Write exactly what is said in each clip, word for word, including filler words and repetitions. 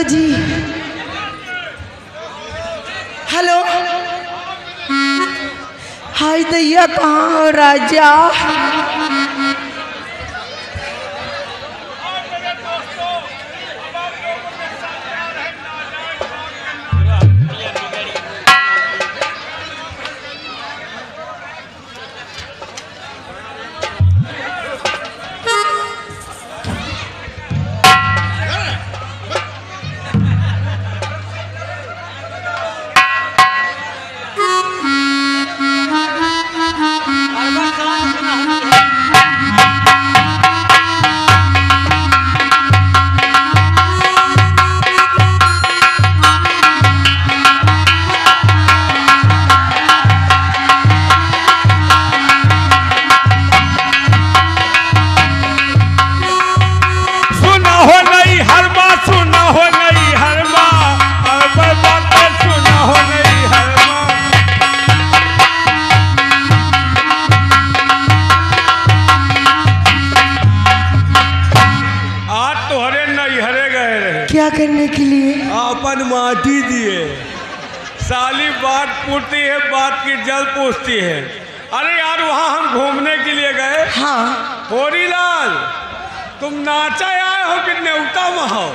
जी। हेलो, हाय दैया कहाँ हो राजा? क्या करने के लिए? अपन माटी दिए। साली बात पूछती है, बात की जल पूछती है। अरे यार वहाँ हम घूमने के लिए गए। हाँ। होरीलाल, तुम नाचा आए हो कि न्योता में हो?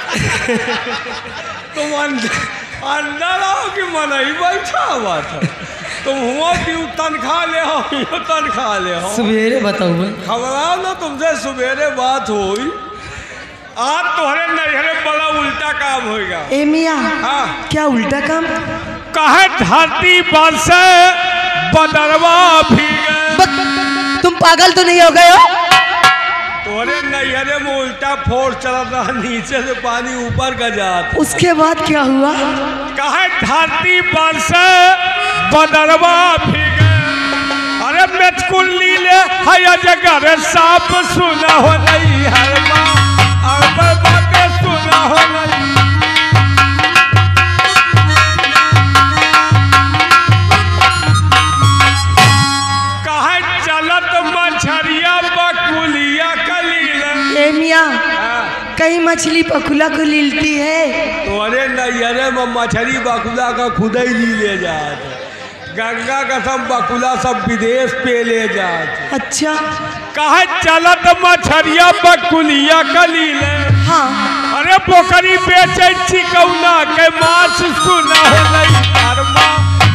तुम अंदर अंदर आओ कि मन ही बैठा हुआ था? तुम हुआ कि तनख्वाह ले हो, तनख्वाह ले हो। सवेरे बताओ। खबराओ ना, तुमसे सवेरे बात हुई। आज तुम्हारे नैहरे बड़ा उल्टा काम होगा। ए मियां, हाँ। क्या उल्टा काम? कहे धरती पर से बदरवा भीगे। तुम पागल तो नहीं हो गए हो? तुम्हारे नैहरे में उल्टा फोर्स चल रहा, नीचे से पानी ऊपर का जाता। उसके बाद क्या हुआ? कहे धरती पर से बदरवा भीगे। अरे मेचकुल लीले है जगह साफ सुना हो नहीं हर माँ, और बातें सुना हो नहीं। कहे चलत मछरिया बकुलिया कलील। ए मियां, कहीं मछली बकुला को लीलती है? तुम्हारे नैहरे में मछली बकुला का खुद ही ली ले जाते। गंगा का सब बकुला सब विदेश पे ले जाते। अच्छा। कहे चलत मछरिया बकुलिया कलील। हाँ। अरे पोखरी बेचे चिकौना के माछ सुना हो नहीं।